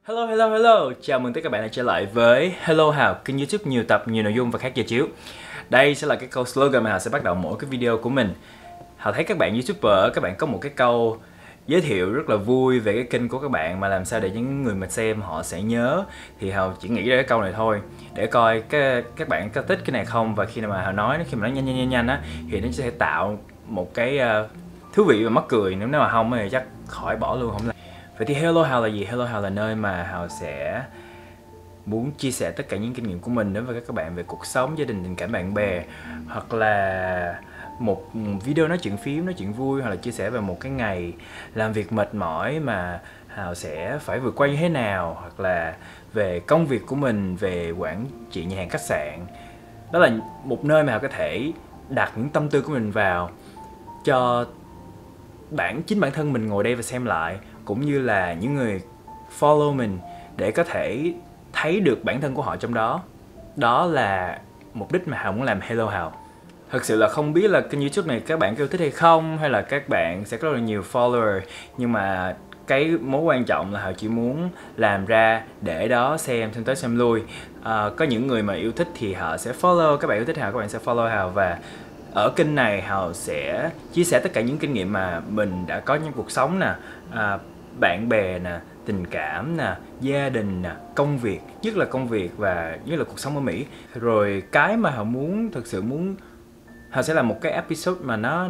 Hello, hello, hello! Chào mừng tất cả các bạn đã trở lại với Hello Hào, kênh YouTube nhiều tập, nhiều nội dung và khác giờ chiếu. Đây sẽ là cái câu slogan mà Hào sẽ bắt đầu mỗi cái video của mình. Hào thấy các bạn YouTuber, các bạn có một cái câu giới thiệu rất là vui về cái kênh của các bạn, mà làm sao để những người mà xem họ sẽ nhớ. Thì Hào chỉ nghĩ ra cái câu này thôi, để coi các bạn có thích cái này không, và khi nào mà Hào nói, khi mà nói nhanh á, thì nó sẽ tạo một cái thú vị và mắc cười. Nếu mà không thì chắc khỏi bỏ luôn, không làm. Vậy thì Hello Hào là gì? Hello Hào là nơi mà Hào sẽ muốn chia sẻ tất cả những kinh nghiệm của mình đến với các bạn về cuộc sống, gia đình, tình cảm, bạn bè, hoặc là một video nói chuyện phím, nói chuyện vui, hoặc là chia sẻ về một cái ngày làm việc mệt mỏi mà Hào sẽ phải vượt qua như thế nào, hoặc là về công việc của mình, về quản trị nhà hàng khách sạn. Đó là một nơi mà Hào có thể đặt những tâm tư của mình vào cho chính bản thân mình ngồi đây và xem lại, cũng như là những người follow mình để có thể thấy được bản thân của họ trong đó. Đó là mục đích mà Hào muốn làm Hello Hào. Thật sự là không biết là kênh YouTube này các bạn yêu thích hay không, hay là các bạn sẽ có rất là nhiều follower, nhưng mà cái mối quan trọng là Hào chỉ muốn làm ra để đó xem tới xem lui. Có những người mà yêu thích thì họ sẽ follow, các bạn yêu thích Hào các bạn sẽ follow Hào, và ở kênh này Hào sẽ chia sẻ tất cả những kinh nghiệm mà mình đã có trong cuộc sống nè, bạn bè nè, tình cảm nè, gia đình nè, công việc, nhất là công việc và nhất là cuộc sống ở Mỹ. Rồi cái mà Hào muốn, thực sự muốn, Hào sẽ làm một cái episode mà nó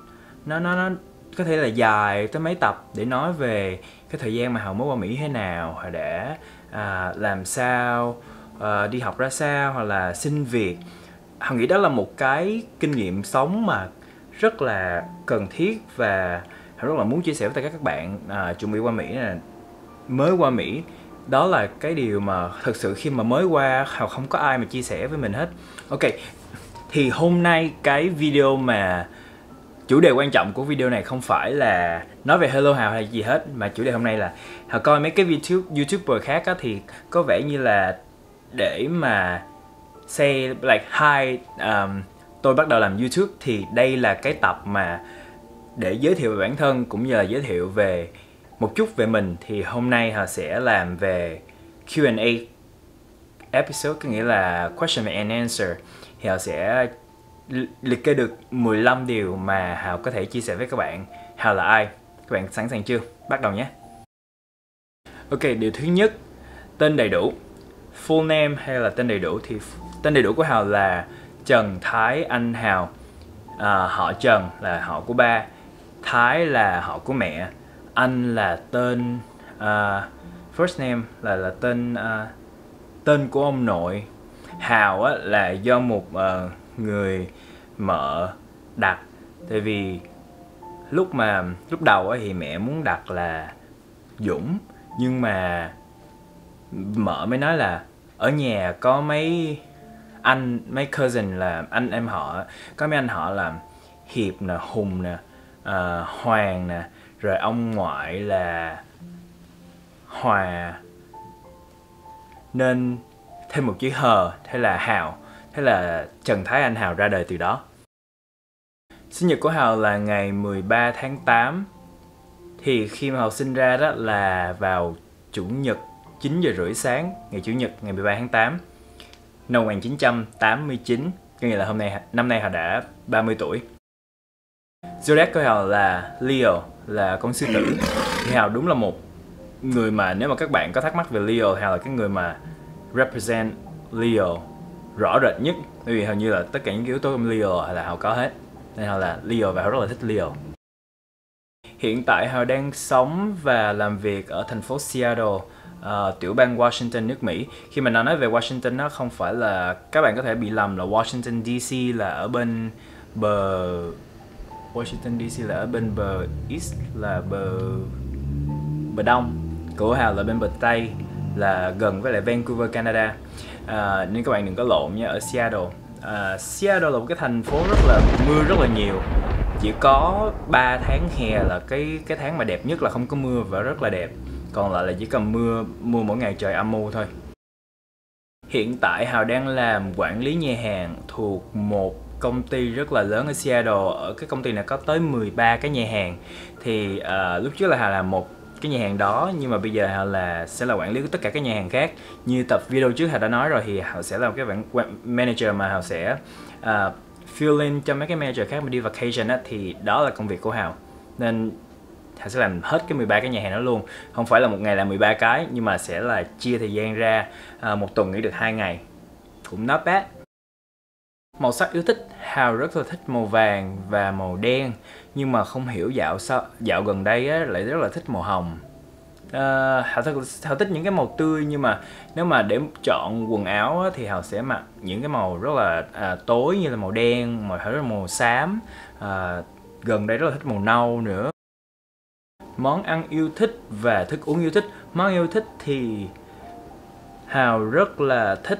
có thể là dài tới mấy tập để nói về cái thời gian mà Hào mới qua Mỹ thế nào, Hào đã làm sao, đi học ra sao, hoặc là xin việc. Hào nghĩ đó là một cái kinh nghiệm sống mà rất là cần thiết, và Hào rất là muốn chia sẻ với tất cả các bạn chuẩn bị qua Mỹ nè, mới qua Mỹ. Đó là cái điều mà thật sự khi mà mới qua Hào không có ai mà chia sẻ với mình hết. Ok, thì hôm nay cái video mà chủ đề quan trọng của video này không phải là nói về Hello Hào hay gì hết, mà chủ đề hôm nay là Hào coi mấy cái YouTuber khác á, thì có vẻ như là để mà say like hi, tôi bắt đầu làm YouTube, thì đây là cái tập mà để giới thiệu về bản thân cũng như là giới thiệu về một chút về mình. Thì hôm nay Hào sẽ làm về Q&A episode, có nghĩa là question and answer. Thì Hào sẽ liệt kê được 15 điều mà Hào có thể chia sẻ với các bạn. Hào là ai? Các bạn sẵn sàng chưa? Bắt đầu nhé. Ok, điều thứ nhất, tên đầy đủ. Full name hay là tên đầy đủ? Thì tên đầy đủ của Hào là Trần Thái Anh Hào. Họ Trần là họ của ba, Thái là họ của mẹ, Anh là tên first name là tên của ông nội. Hào á, là do một người mợ đặt, tại vì lúc đầu á, thì mẹ muốn đặt là Dũng, nhưng mà mợ mới nói là ở nhà có mấy cousin là anh em họ, có mấy anh họ là Hiệp nè, Hùng nè, Hoàng nè, rồi ông ngoại là Hòa, nên thêm một chữ hờ, thế là Hào, thế là Trần Thái Anh Hào ra đời từ đó. Sinh nhật của Hào là ngày 13 tháng 8. Thì khi mà Hào sinh ra đó là vào Chủ nhật 9:30 sáng, ngày Chủ nhật ngày 13 tháng 8 năm 1989, có nghĩa là năm nay Hào đã 30 tuổi. Zodiac của Hào là Leo, là con sư tử. Thì Hào đúng là một người mà nếu mà các bạn có thắc mắc về Leo, Hào là cái người mà represent Leo rõ rệt nhất, bởi vì hầu như là tất cả những yếu tố trong Leo là Hào có hết, nên Hào là Leo và Hào rất là thích Leo. Hiện tại Hào đang sống và làm việc ở thành phố Seattle, tiểu bang Washington, nước Mỹ. Khi mà nói về Washington, nó không phải là, các bạn có thể bị lầm là Washington DC là ở bên bờ, Washington DC là ở bên bờ East, là bờ Đông, của Hào là bên bờ Tây, là gần với lại Vancouver, Canada. Nên các bạn đừng có lộn nha. Ở Seattle, Seattle là một cái thành phố mưa rất là nhiều. Chỉ có 3 tháng hè là cái tháng mà đẹp nhất, là không có mưa và rất là đẹp. Còn lại là chỉ cần mưa mỗi ngày, trời âm u thôi. Hiện tại Hào đang làm quản lý nhà hàng thuộc một công ty rất là lớn ở Seattle. Ở cái công ty này có tới 13 cái nhà hàng. Thì lúc trước là Hào làm một cái nhà hàng đó, nhưng mà bây giờ Hào sẽ là quản lý của tất cả các nhà hàng khác. Như tập video trước Hào đã nói rồi, thì Hào sẽ là cái manager mà Hào sẽ fill in cho mấy cái manager khác mà đi vacation á, thì đó là công việc của Hào. Nên Hào sẽ làm hết cái 13 cái nhà hàng đó luôn. Không phải là một ngày làm 13 cái, nhưng mà sẽ là chia thời gian ra, một tuần nghỉ được 2 ngày. Cũng not bad. Màu sắc yêu thích, Hào rất là thích màu vàng và màu đen. Nhưng mà không hiểu dạo gần đây á, lại rất là thích màu hồng. Hào thích những cái màu tươi, nhưng mà nếu mà để chọn quần áo á, thì Hào sẽ mặc những cái màu rất là tối, như là màu đen, màu xám. Gần đây rất là thích màu nâu nữa. Món ăn yêu thích và thức uống yêu thích. Món yêu thích thì Hào rất là thích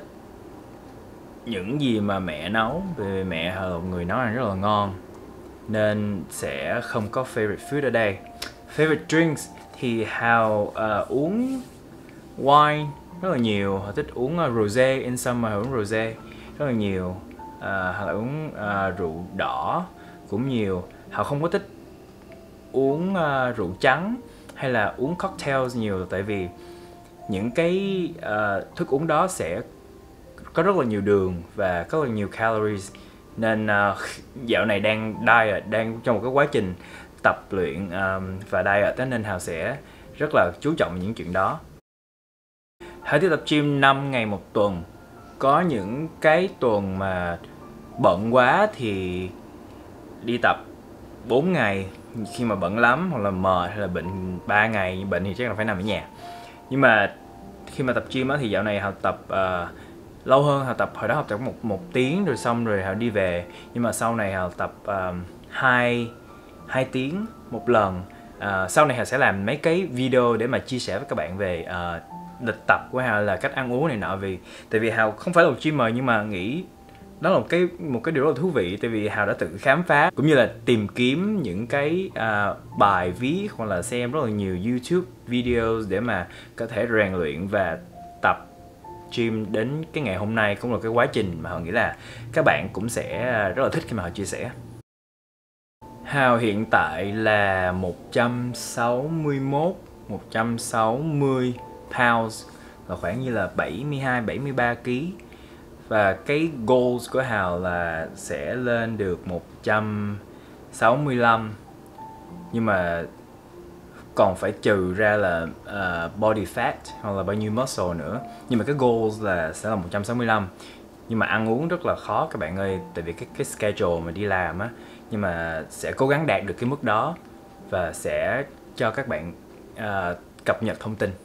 những gì mà mẹ nấu, vì mẹ Hào là người nấu ăn rất là ngon, nên sẽ không có favorite food ở đây. Favorite drinks thì Hào uống wine rất là nhiều. Hào thích uống rosé, in summer Hào uống rosé rất là nhiều. Hào uống rượu đỏ cũng nhiều. Hào không có thích uống rượu trắng hay là uống cocktails nhiều, tại vì những cái thức uống đó sẽ có rất là nhiều đường và có rất là nhiều calories. Nên dạo này đang diet, đang trong một cái quá trình tập luyện và diet, nên Hào sẽ rất là chú trọng những chuyện đó. Hào đi tập gym 5 ngày một tuần. Có những cái tuần mà bận quá thì đi tập 4 ngày, khi mà bận lắm hoặc là mệt hay là bệnh 3 ngày. Bệnh thì chắc là phải nằm ở nhà. Nhưng mà khi mà tập gym á, thì dạo này Hào tập lâu hơn. Hào tập hồi đó Hào tập một tiếng rồi xong rồi Hào đi về. Nhưng mà sau này Hào tập 2 tiếng một lần. Sau này Hào sẽ làm mấy cái video để mà chia sẻ với các bạn về lịch tập của Hào, là cách ăn uống này nọ. Tại vì Hào không phải là một streamer, nhưng mà nghĩ đó là một cái điều rất là thú vị. Tại vì Hào đã tự khám phá cũng như là tìm kiếm những cái bài viết hoặc là xem rất là nhiều YouTube videos để mà có thể rèn luyện và tập gym đến cái ngày hôm nay. Cũng là cái quá trình mà Hào nghĩ là các bạn cũng sẽ rất là thích khi mà Hào chia sẻ. Hào hiện tại là 160 pounds, là khoảng như là 72-73 kg. Và cái goals của Hào là sẽ lên được 165. Nhưng mà còn phải trừ ra là body fat hoặc là bao nhiêu muscle nữa. Nhưng mà cái goals là sẽ là 165. Nhưng mà ăn uống rất là khó các bạn ơi, tại vì cái schedule mà đi làm á. Nhưng mà sẽ cố gắng đạt được cái mức đó và sẽ cho các bạn cập nhật thông tin.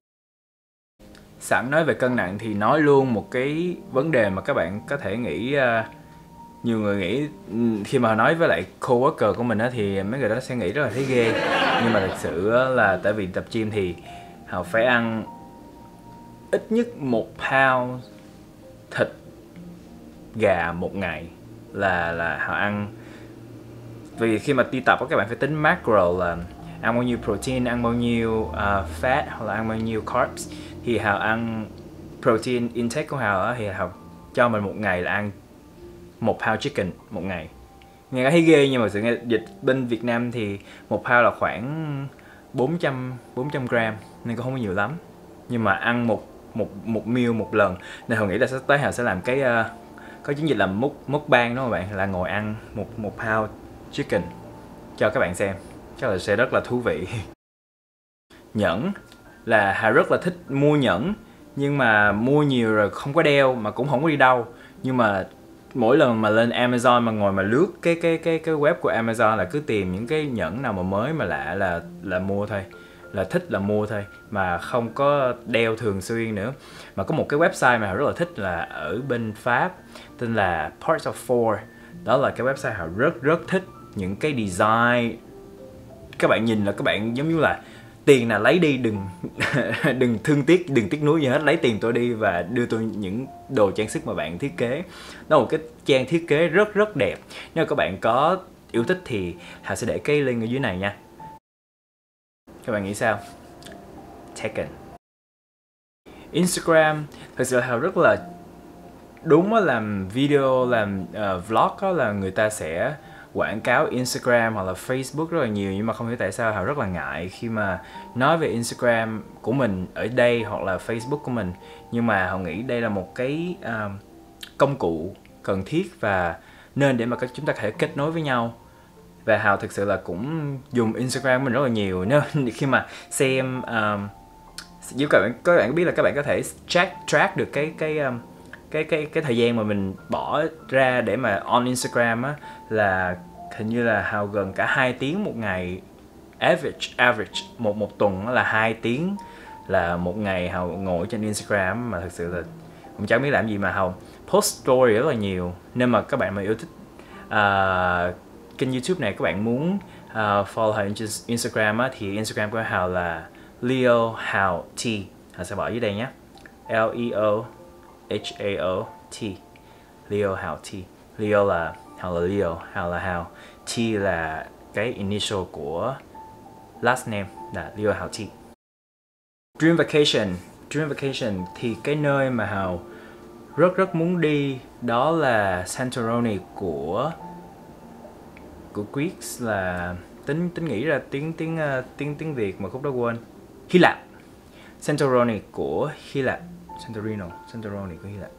Sẵn nói về cân nặng thì nói luôn một cái vấn đề mà các bạn có thể nghĩ, nhiều người nghĩ khi mà nói với lại coworker của mình á, thì mấy người đó sẽ nghĩ rất là thấy ghê. Nhưng mà thật sự là tại vì tập gym thì Hào phải ăn ít nhất 1 pound thịt gà một ngày là Hào ăn. Vì khi mà đi tập các bạn phải tính macro, là ăn bao nhiêu protein, ăn bao nhiêu fat hoặc là ăn bao nhiêu carbs. Thì Hào ăn protein intake của Hào thì Hào cho mình một ngày là ăn 1 pound chicken một ngày. Nghe thấy ghê, nhưng mà sự nghe dịch bên Việt Nam thì 1 pound là khoảng 400 gram, nên cũng không có nhiều lắm. Nhưng mà ăn một meal một lần, nên Hào nghĩ là sắp tới Hào sẽ làm cái có chiến dịch là mukbang đó các bạn, là ngồi ăn một pound chicken cho các bạn xem. Chắc là sẽ rất là thú vị. Nhẫn là Hào rất là thích mua nhẫn, nhưng mà mua nhiều rồi không có đeo mà cũng không có đi đâu. Nhưng mà mỗi lần mà lên Amazon mà ngồi mà lướt cái web của Amazon là cứ tìm những cái nhẫn nào mà mới mà lạ là mua thôi, là thích là mua thôi, mà không có đeo thường xuyên nữa. Mà có một cái website mà Hào rất là thích là ở bên Pháp, tên là Parts of Four. Đó là cái website Hào rất thích. Những cái design các bạn nhìn là các bạn giống như là tiền là lấy đi, đừng thương tiếc, đừng tiếc nuối gì hết, lấy tiền tôi đi và đưa tôi những đồ trang sức mà bạn thiết kế. Đó là một cái trang thiết kế rất đẹp. Nếu các bạn có yêu thích thì Hào sẽ để cái link ở dưới này nha. Các bạn nghĩ sao? Taken. Instagram, thật sự Hào rất là đúng là làm video, làm vlog đó, là người ta sẽ quảng cáo Instagram hoặc là Facebook rất là nhiều, nhưng mà không hiểu tại sao Hào rất là ngại khi mà nói về Instagram của mình ở đây hoặc là Facebook của mình. Nhưng mà Hào nghĩ đây là một cái công cụ cần thiết và nên để mà chúng ta có thể kết nối với nhau. Và Hào thực sự là cũng dùng Instagram của mình rất là nhiều, nên khi mà xem nếu các bạn biết là các bạn có thể track được cái thời gian mà mình bỏ ra để mà on Instagram á, là hình như là Hào gần cả 2 tiếng một ngày, average một tuần là 2 tiếng là một ngày Hào ngồi trên Instagram, mà thực sự là cũng chẳng biết làm gì mà Hào post story rất là nhiều. Nên mà các bạn mà yêu thích kênh YouTube này, các bạn muốn follow Hào trên Instagram á, thì Instagram của Hào là Leo Hào T. Hào sẽ bỏ dưới đây nhé, Leo Hao T, Leo Hao T. Leo là Hào là Leo, Hào là Hào, T là cái initial của last name là Leo Hao T. Dream vacation thì cái nơi mà Hào rất muốn đi đó là Santorini của Greece, là tính nghĩ ra tiếng Việt mà khúc đó quên. Hy Lạp. Santorini của Hy Lạp. Santorini của Hy Lạp.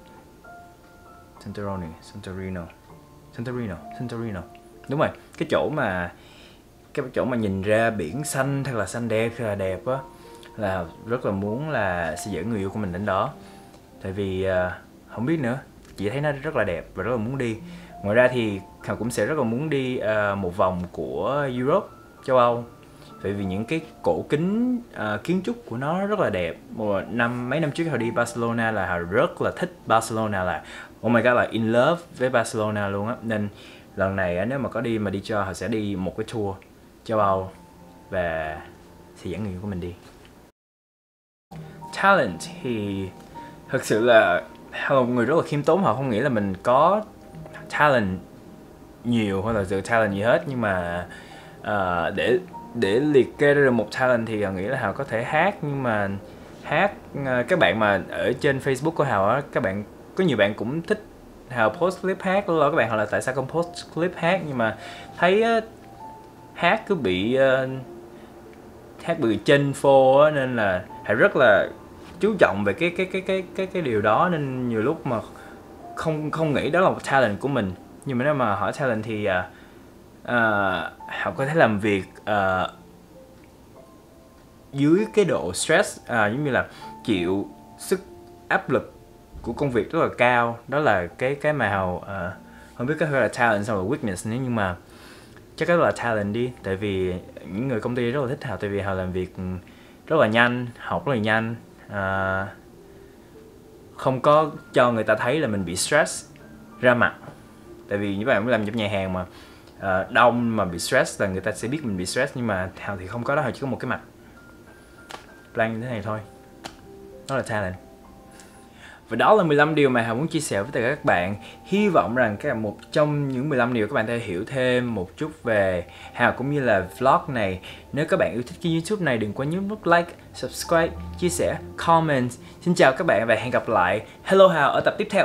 Santorino. Đúng rồi, cái chỗ mà nhìn ra biển xanh thật là xanh đẹp, thật là đẹp á, là rất là muốn là sẽ dẫn người yêu của mình đến đó. Tại vì không biết nữa, chỉ thấy nó rất là đẹp và rất là muốn đi. Ngoài ra thì Hào cũng sẽ rất là muốn đi một vòng của Europe, châu Âu. Bởi vì những cái cổ kính kiến trúc của nó rất là đẹp. Mấy năm trước Hào đi Barcelona là Hào rất là thích Barcelona, là oh my god, là in love với Barcelona luôn á. Nên lần này nếu mà có đi cho, Hào sẽ đi một cái tour châu Âu và sẽ dẫn người của mình đi. Talent thì thực sự là Hào là một người rất là khiêm tốn. Hào không nghĩ là mình có talent nhiều hoặc là sự talent gì hết, nhưng mà để liệt kê ra được một talent thì Hào nghĩ là Hào có thể hát. Nhưng mà hát, các bạn mà ở trên Facebook của Hào á, có nhiều bạn cũng thích Hào post clip hát. Lúc đó các bạn hỏi là tại sao không post clip hát, nhưng mà thấy hát cứ bị chênh phô á, nên là Hào rất là chú trọng về cái điều đó, nên nhiều lúc mà không nghĩ đó là một talent của mình. Nhưng mà nếu mà hỏi talent thì Hào có thể làm việc dưới cái độ stress, giống như là chịu sức áp lực của công việc rất là cao. Đó là cái mà Hào không biết có phải là talent hay là weakness nữa, nhưng mà chắc đó là talent đi. Tại vì những người công ty rất là thích Hào, tại vì Hào làm việc rất là nhanh, học rất là nhanh, không có cho người ta thấy là mình bị stress ra mặt. Tại vì như bạn làm trong nhà hàng mà đông mà bị stress là người ta sẽ biết mình bị stress. Nhưng mà Hào thì không có đó, Hào chỉ có một cái mặt blank như thế này thôi. Đó là talent. Và đó là 15 điều mà Hào muốn chia sẻ với tất cả các bạn. Hy vọng rằng một trong những 15 điều các bạn có thể hiểu thêm một chút về Hào cũng như là vlog này. Nếu các bạn yêu thích kênh YouTube này, đừng quên nhấn nút like, subscribe, chia sẻ, comment. Xin chào các bạn và hẹn gặp lại Hello Hào ở tập tiếp theo.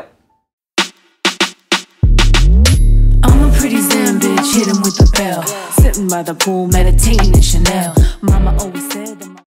Pretty zen bitch, hit him with the bell. Sitting by the pool, meditating in Chanel. Mama always said